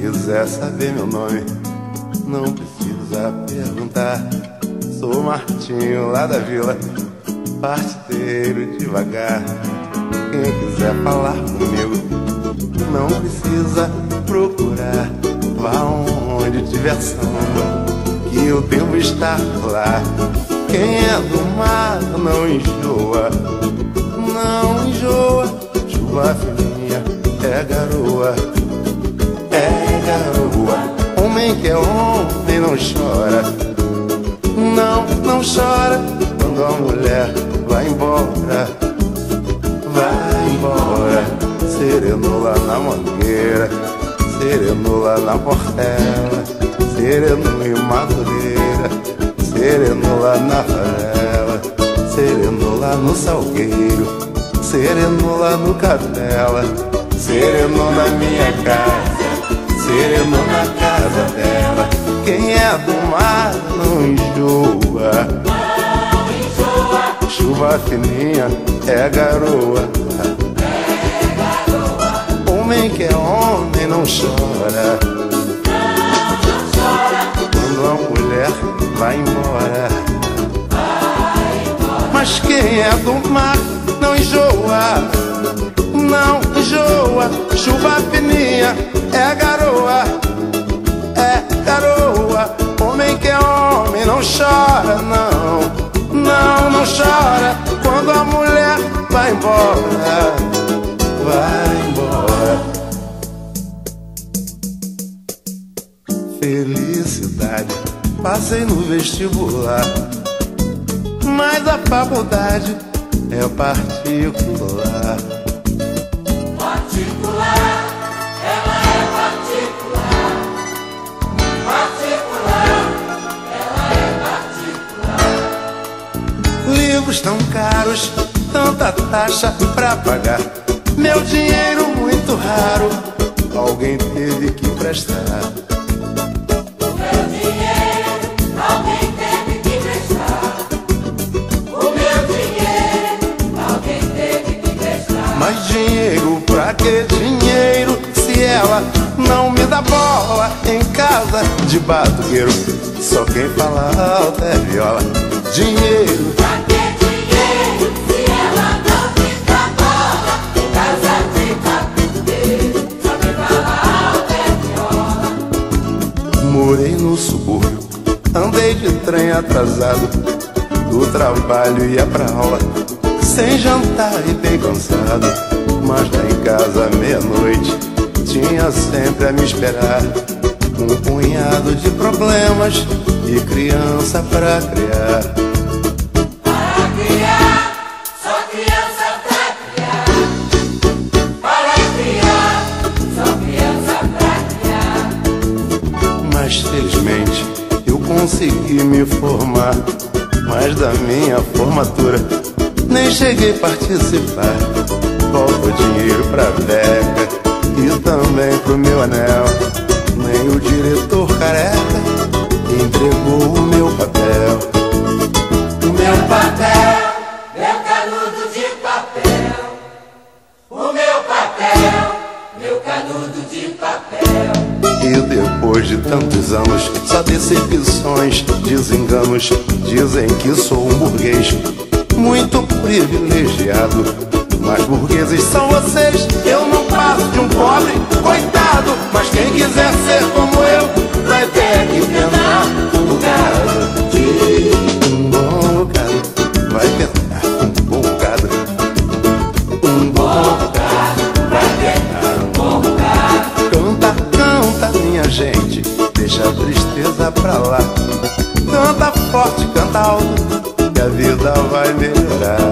quiser saber meu nome, não precisa perguntar. Sou Martinho lá da vila, parteiro devagar. Quem quiser falar comigo, não precisa procurar. Vá onde tiver samba, que eu devo estar lá. Quem é do mar não enjoa, não enjoa. Chuva fininha é garoa, é garoa. Homem que é homem não chora, não, não chora. Quando a mulher vai embora, vai embora. Sereno lá na mangueira, sereno lá na portela, sereno em Madureira, sereno lá na favela, sereno lá no Salgueiro, sereno lá no Capela, sereno na minha casa, sereno na casa dela. Quem é do mar não enjoa, não enjoa. Chuva fininha é garoa, homem que é homem não chora, Não chora. quando a mulher vai embora. Mas quem é do mar não enjoa, não enjoa. Chuva fininha é garoa, é garoa. Homem que é homem não chora, não, não, não chora. Quando a mulher vai embora, vai embora. Felicidade, passei no vestibular, mas a faculdade é particular. Particular, ela é particular. Particular, ela é particular. Livros tão caros, tanta taxa pra pagar. Meu dinheiro muito raro, alguém teve que emprestar. O meu dinheiro, alguém teve que emprestar. O meu dinheiro, alguém teve que emprestar. Mas dinheiro pra que dinheiro, se ela não me dá bola em casa de batuqueiro? Só quem fala alto é viola. Dinheiro Pra que dinheiro, se ela não me dá bola em casa de batuqueiro? Só quem fala alto é viola. morei no subúrbio, andei de trem atrasado, do trabalho ia pra aula, sem jantar e bem cansado. Mas lá em casa, meia-noite, tinha sempre a me esperar um punhado de problemas e criança pra criar. Para criar, só criança pra criar. Para criar, só criança pra criar. Mas felizmente eu consegui me formar, mas da minha formatura nem cheguei a participar. Faltou dinheiro pra beca e também pro meu anel. Nem o diretor careca entregou o meu papel. O meu papel. Meu canudo de papel. O meu papel, meu canudo de papel. E depois de tantos anos, só decepções, desenganos, dizem que sou um burguês muito privilegiado. Mas burgueses são vocês, eu não passo de um pobre coitado. Mas quem quiser ser como eu, vai ter que penar um bocado de um bom bocado. Vai penar um bom bocado. Um bom bocado, vai penar um bom bocado. Canta, canta, minha gente, deixa a tristeza pra lá. Canta forte, canta alto, que a vida vai melhorar.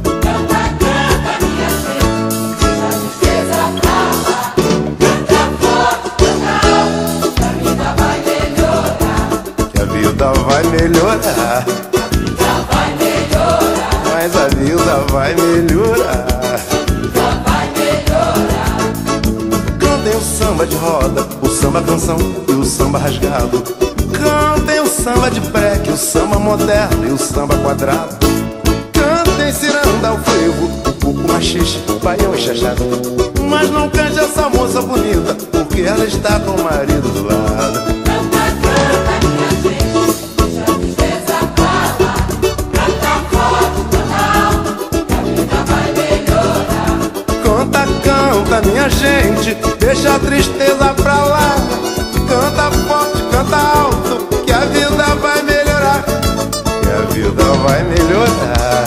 Vai melhorar, Vai melhorar, mas a vida vai melhorar. vai melhorar. Cantem o samba de roda, o samba canção e o samba rasgado. Cantem o samba de breque, o samba moderno e o samba quadrado. Cantem ciranda, o frevo, o cuco machixe, o baião e chachado. Mas não cante essa moça bonita, porque ela está com o marido do lado. Canta, canta, minha gente, deixa a tristeza acabar. Canta forte, canta alto, que a vida vai melhorar. Canta, canta, minha gente, deixa a tristeza pra lá. Canta forte, canta alto, que a vida vai melhorar. Que a vida vai melhorar.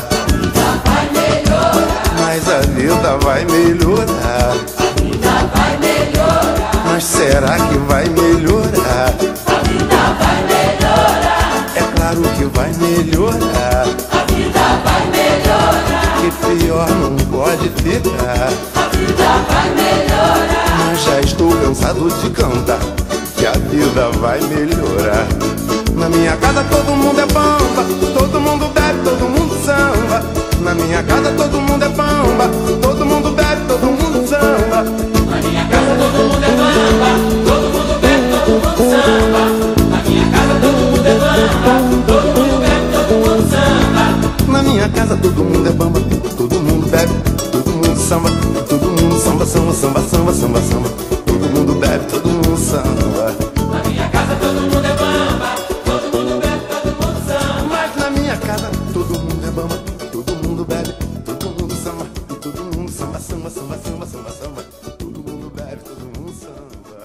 Mas a vida vai melhorar. A vida vai melhorar. Mas será que vai melhorar? A vida vai melhorar. É claro que vai melhorar. A vida vai melhorar. Que pior não pode ficar. A vida vai melhorar. Mas já estou cansado de cantar que a vida vai melhorar. Na minha casa todo mundo é bamba, todo mundo bebe, todo mundo samba. Na minha casa todo mundo é bamba, todo mundo bebe, todo mundo samba. Na minha casa todo mundo é bamba, todo mundo bebe, todo mundo samba. Na minha casa todo mundo é bamba, todo mundo bebe, todo mundo samba. Na minha casa todo mundo é bamba, todo mundo bebe, todo mundo samba. Todo mundo samba, samba, samba, samba, samba, samba. Todo mundo bebe, todo mundo samba. Na minha casa todo mundo é bamba, todo mundo bebe, todo mundo samba. Mas na minha casa todo mundo é bamba, todo mundo bebe, todo mundo samba. E todo mundo samba, samba, samba, samba, samba, samba. Todo mundo bebe, todo mundo samba.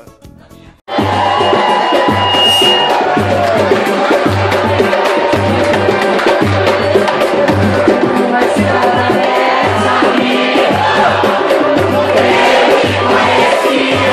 Conheci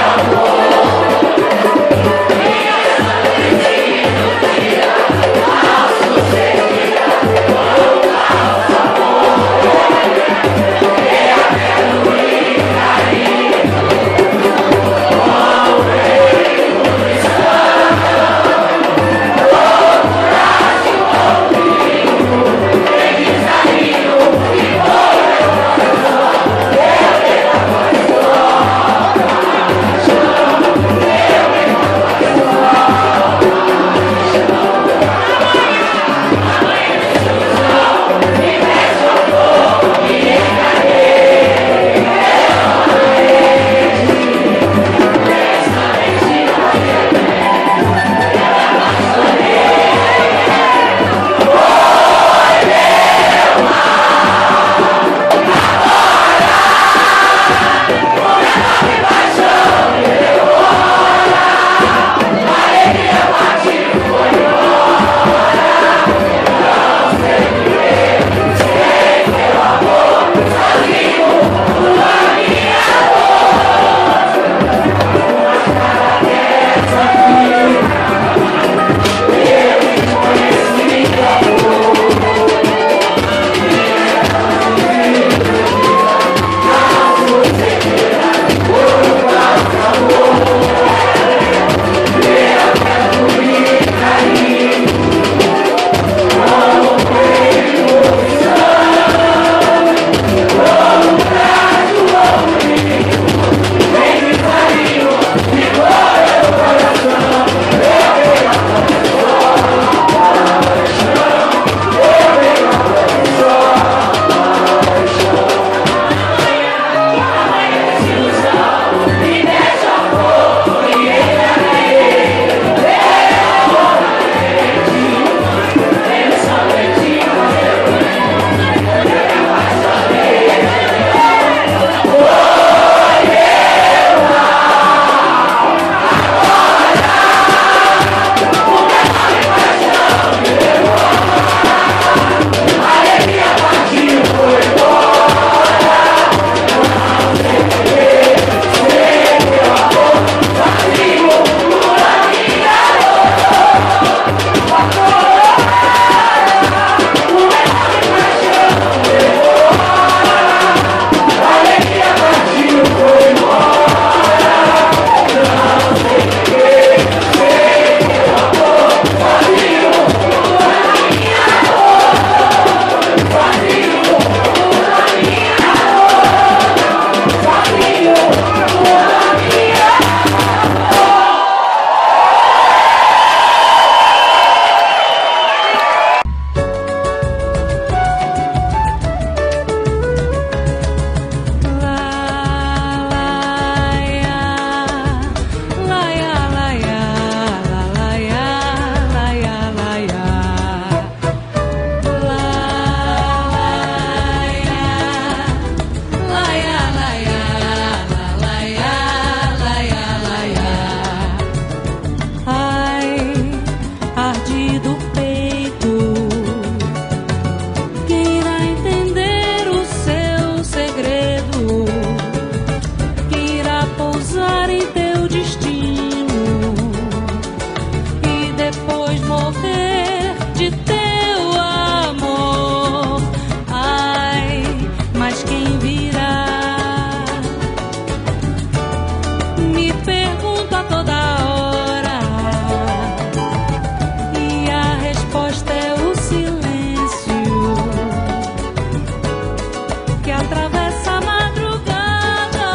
que atravessa a madrugada.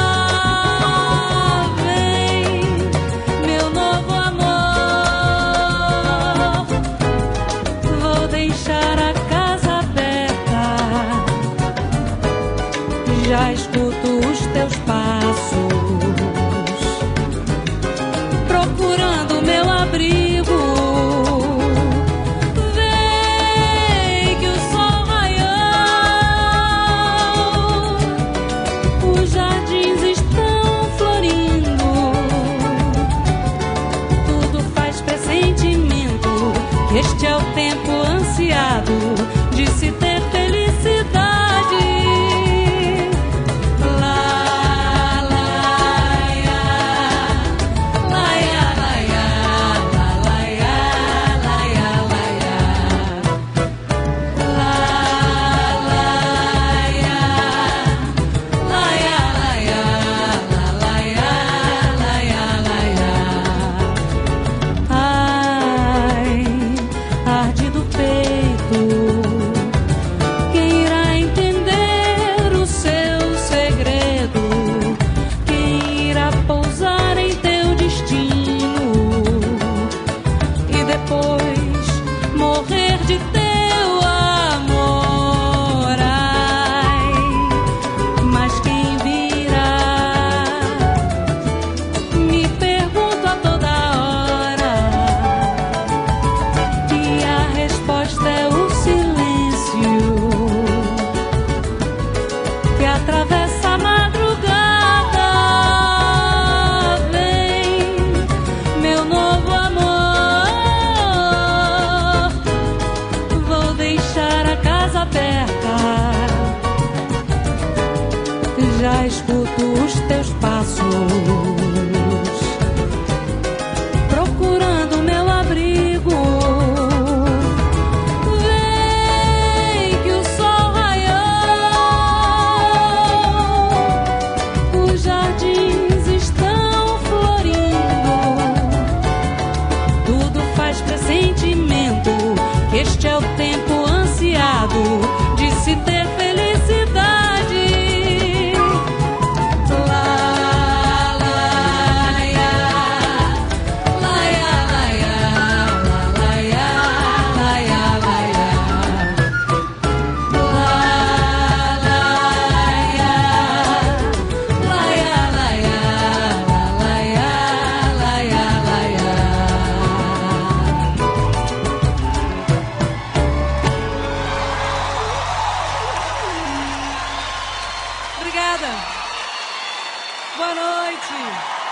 Vem, meu novo amor, vou deixar a casa aberta. Já escuto os teus passos, procurando meu abrigo. Vem que o sol raiou, os jardins estão florindo. Tudo faz pressentimento que este é o tempo ansiado de se ter felicidade. Atravessa a madrugada. Vem, meu novo amor, vou deixar a casa aberta. Já escuto os teus passos, procurando meu abrigo. Pressentimento que este é o tempo ansiado de se ter felicidade. Lá, lá, ia, lá, ia, lá, ia, lá, ia, lá, ia, lá, ia. Lá, lá, ia, lá, ia, lá, ia, lá, ia, lá, ia, lá, ia. Obrigada. Boa noite.